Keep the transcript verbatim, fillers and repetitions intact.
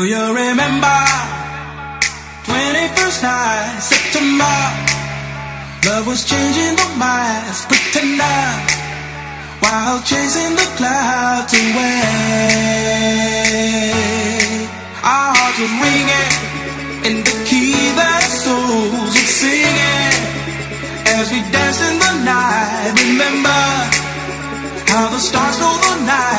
you remember twenty-first night, September? Love was changing the minds, pretender, while chasing the clouds away. Our hearts were ringing in the key that souls were singing as we danced in the night. Remember how the stars stole the night.